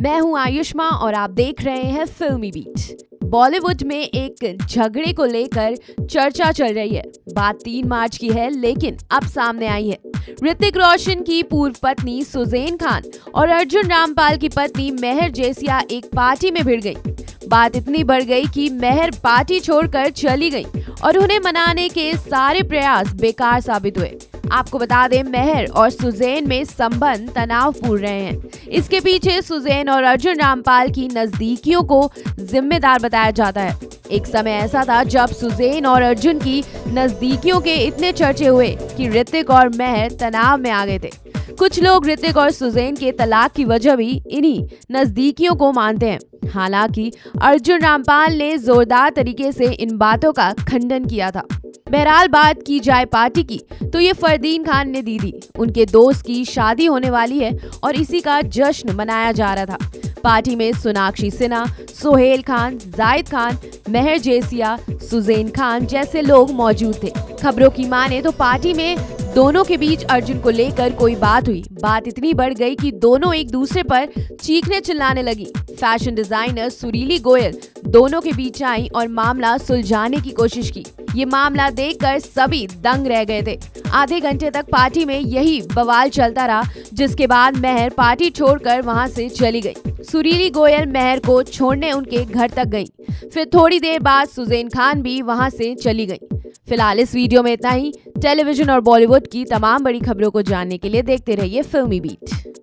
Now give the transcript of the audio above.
मैं हूं आयुष्मा और आप देख रहे हैं फिल्मी बीट। बॉलीवुड में एक झगड़े को लेकर चर्चा चल रही है। बात 3 मार्च की है, लेकिन अब सामने आई है। ऋतिक रोशन की पूर्व पत्नी सुजैन खान और अर्जुन रामपाल की पत्नी मेहर जेसिया एक पार्टी में भिड़ गई। बात इतनी बढ़ गई कि मेहर पार्टी छोड़कर चली गई और उन्हें मनाने के सारे प्रयास बेकार साबित हुए। आपको बता दें, मेहर और सुजैन में संबंध तनावपूर्ण रहे हैं। इसके पीछे सुजैन और अर्जुन रामपाल की नजदीकियों को जिम्मेदार बताया जाता है। एक समय ऐसा था जब सुजैन और अर्जुन की नजदीकियों के इतने चर्चे हुए कि ऋतिक और मेहर तनाव में आ गए थे। कुछ लोग ऋतिक और सुजैन के तलाक की वजह भी इन्हीं नजदीकियों को मानते हैं। हालांकि अर्जुन रामपाल ने जोरदार तरीके से इन बातों का खंडन किया था। बहरहाल, बात की जाए पार्टी की तो ये फरदीन खान ने दी थी। उनके दोस्त की शादी होने वाली है और इसी का जश्न मनाया जा रहा था। पार्टी में सोनाक्षी सिन्हा, सोहेल खान, जाहिद खान, मेहर जेसिया, सुजैन खान जैसे लोग मौजूद थे। खबरों की माने तो पार्टी में दोनों के बीच अर्जुन को लेकर कोई बात हुई। बात इतनी बढ़ गई कि दोनों एक दूसरे पर चीखने चिल्लाने लगी। फैशन डिजाइनर सुरीली गोयल दोनों के बीच आई और मामला सुलझाने की कोशिश की। ये मामला देखकर सभी दंग रह गए थे। आधे घंटे तक पार्टी में यही बवाल चलता रहा, जिसके बाद मेहर पार्टी छोड़कर वहां से चली गई। सुरीली गोयल मेहर को छोड़ने उनके घर तक गई। फिर थोड़ी देर बाद सुजैन खान भी वहां से चली गई। फिलहाल इस वीडियो में इतना ही। टेलीविजन और बॉलीवुड की तमाम बड़ी खबरों को जानने के लिए देखते रहिए फिल्मी बीट।